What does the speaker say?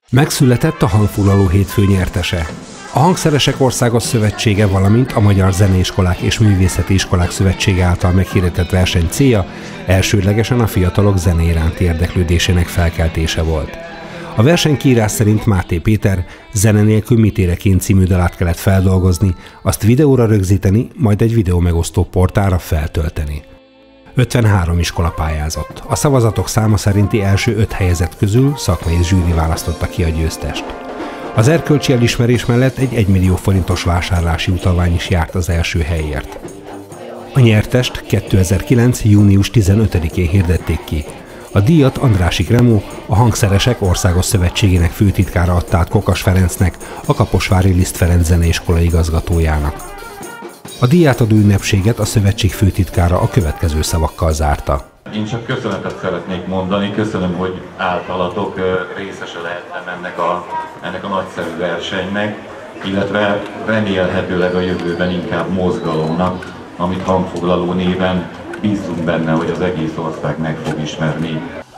Megszületett a Hangfoglaló hétfő nyertese. A Hangszeresek Országos Szövetsége, valamint a Magyar Zeneiskolák és Művészeti Iskolák Szövetsége által meghirdetett verseny célja elsődlegesen a fiatalok zene iránti érdeklődésének felkeltése volt. A verseny kiírás szerint Máté Péter Zene nélkül mit érek én című dalát kellett feldolgozni, azt videóra rögzíteni, majd egy videómegosztó portálra feltölteni. 53 iskola pályázott. A szavazatok száma szerinti első 5 helyezett közül szakmai zsűri választotta ki a győztest. Az erkölcsi elismerés mellett egy 1 millió forintos vásárlási utalvány is járt az első helyért. A nyertest 2009. június 15-én hirdették ki. A díjat Andrásik Remó, a Hangszeresek Országos Szövetségének főtitkára adta át Kokas Ferencnek, a Kaposvári Liszt Ferenc Zeneiskola igazgatójának. A díjátadó ünnepséget a szövetség főtitkára a következő szavakkal zárta. Én csak köszönetet szeretnék mondani, köszönöm, hogy általatok részese lehettem ennek a nagyszerű versenynek, illetve remélhetőleg a jövőben inkább mozgalomnak, amit Hangfoglaló néven bízunk benne, hogy az egész ország meg fog ismerni.